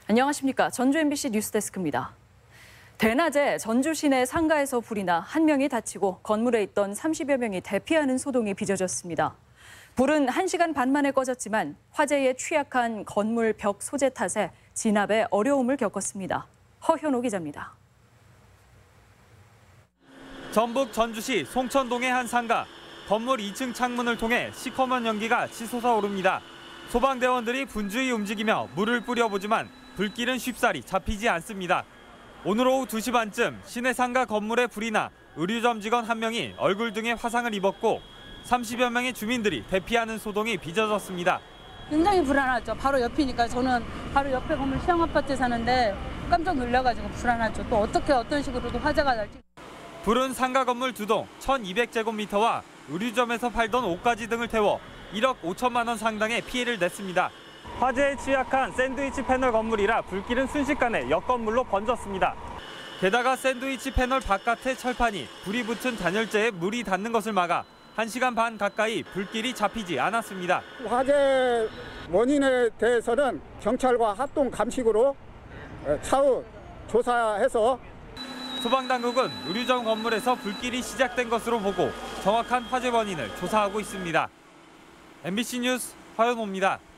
안녕하십니까. 전주 MBC 뉴스데스크입니다. 대낮에 전주 시내 상가에서 불이 나 한 명이 다치고 건물에 있던 30여 명이 대피하는 소동이 빚어졌습니다. 불은 1시간 반 만에 꺼졌지만 화재에 취약한 건물 벽 소재 탓에 진압에 어려움을 겪었습니다. 허현호 기자입니다. 전북 전주시 송천동의 한 상가. 건물 2층 창문을 통해 시커먼 연기가 치솟아 오릅니다. 소방대원들이 분주히 움직이며 물을 뿌려보지만 불길은 쉽사리 잡히지 않습니다. 오늘 오후 2시 반쯤 시내 상가 건물에 불이 나 의류점 직원 한 명이 얼굴 등에 화상을 입었고 30여 명의 주민들이 대피하는 소동이 빚어졌습니다. 굉장히 불안하죠. 바로 옆이니까 저는 바로 옆에 건물 시장 아파트에 사는데 깜짝 놀라가지고 불안하죠. 또 어떤 식으로도 화재가 날지. 불은 상가 건물 2동 1,200제곱미터와 의류점에서 팔던 옷가지 등을 태워 1억 5천만 원 상당의 피해를 냈습니다. 화재에 취약한 샌드위치 패널 건물이라 불길은 순식간에 옆 건물로 번졌습니다. 게다가 샌드위치 패널 바깥의 철판이 불이 붙은 단열재에 물이 닿는 것을 막아 1시간 반 가까이 불길이 잡히지 않았습니다. 화재 원인에 대해서는 경찰과 합동 감식으로 차후 조사해서 소방당국은 의류점 건물에서 불길이 시작된 것으로 보고 정확한 화재 원인을 조사하고 있습니다. MBC 뉴스 허현호입니다.